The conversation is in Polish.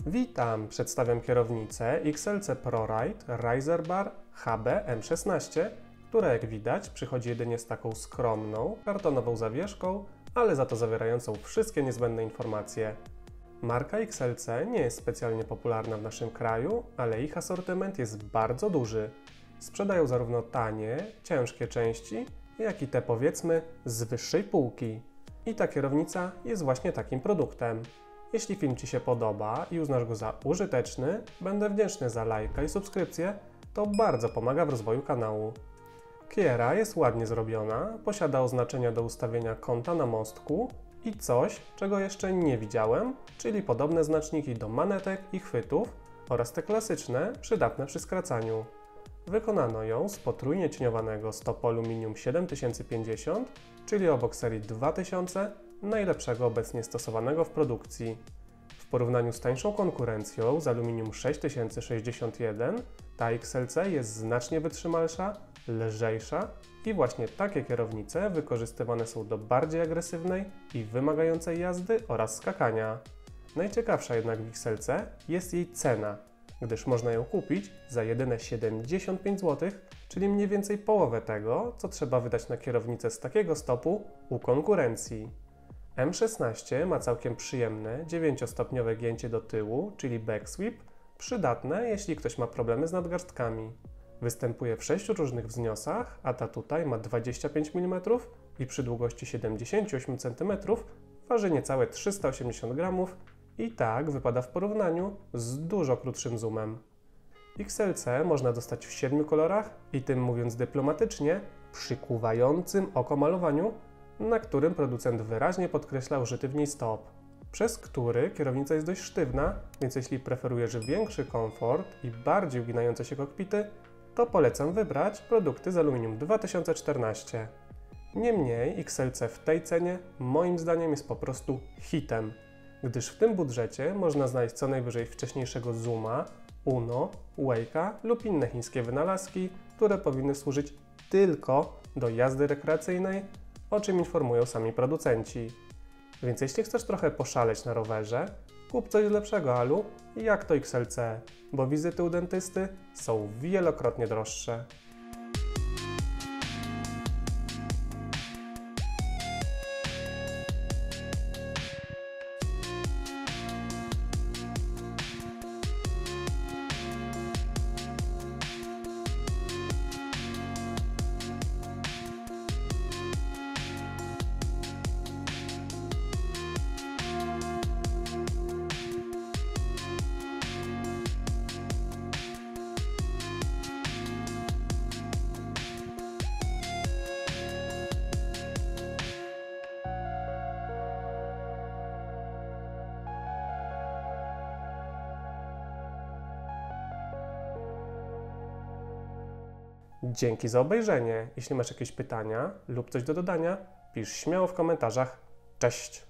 Witam, przedstawiam kierownicę XLC ProRide Riser Bar HB M16, która jak widać przychodzi jedynie z taką skromną, kartonową zawieszką, ale za to zawierającą wszystkie niezbędne informacje. Marka XLC nie jest specjalnie popularna w naszym kraju, ale ich asortyment jest bardzo duży. Sprzedają zarówno tanie, ciężkie części, jak i te powiedzmy z wyższej półki. I ta kierownica jest właśnie takim produktem. Jeśli film Ci się podoba i uznasz go za użyteczny, będę wdzięczny za lajka i subskrypcję, to bardzo pomaga w rozwoju kanału. Kiera jest ładnie zrobiona, posiada oznaczenia do ustawienia kąta na mostku i coś, czego jeszcze nie widziałem, czyli podobne znaczniki do manetek i chwytów oraz te klasyczne, przydatne przy skracaniu. Wykonano ją z potrójnie cieniowanego stopu aluminium 7050, czyli obok serii 2000, najlepszego obecnie stosowanego w produkcji. W porównaniu z tańszą konkurencją z aluminium 6061, ta XLC jest znacznie wytrzymalsza, lżejsza i właśnie takie kierownice wykorzystywane są do bardziej agresywnej i wymagającej jazdy oraz skakania. Najciekawsza jednak w XLC jest jej cena, gdyż można ją kupić za jedyne 75 zł, czyli mniej więcej połowę tego, co trzeba wydać na kierownicę z takiego stopu u konkurencji. M16 ma całkiem przyjemne 9-stopniowe gięcie do tyłu, czyli backsweep, przydatne jeśli ktoś ma problemy z nadgarstkami. Występuje w 6 różnych wzniosach, a ta tutaj ma 25 mm i przy długości 78 cm waży niecałe 380 g i tak wypada w porównaniu z dużo krótszym zoomem. XLC można dostać w 7 kolorach i tym mówiąc dyplomatycznie, przykuwającym oko malowaniu, na którym producent wyraźnie podkreśla użyty w niej stop, przez który kierownica jest dość sztywna, więc jeśli preferujesz większy komfort i bardziej uginające się kokpity, to polecam wybrać produkty z aluminium 2014. Niemniej XLC w tej cenie moim zdaniem jest po prostu hitem, gdyż w tym budżecie można znaleźć co najwyżej wcześniejszego Zooma, Uno, Wake'a lub inne chińskie wynalazki, które powinny służyć tylko do jazdy rekreacyjnej, o czym informują sami producenci. Więc jeśli chcesz trochę poszaleć na rowerze, kup coś lepszego alu, jak to XLC, bo wizyty u dentysty są wielokrotnie droższe. Dzięki za obejrzenie. Jeśli masz jakieś pytania lub coś do dodania, pisz śmiało w komentarzach. Cześć!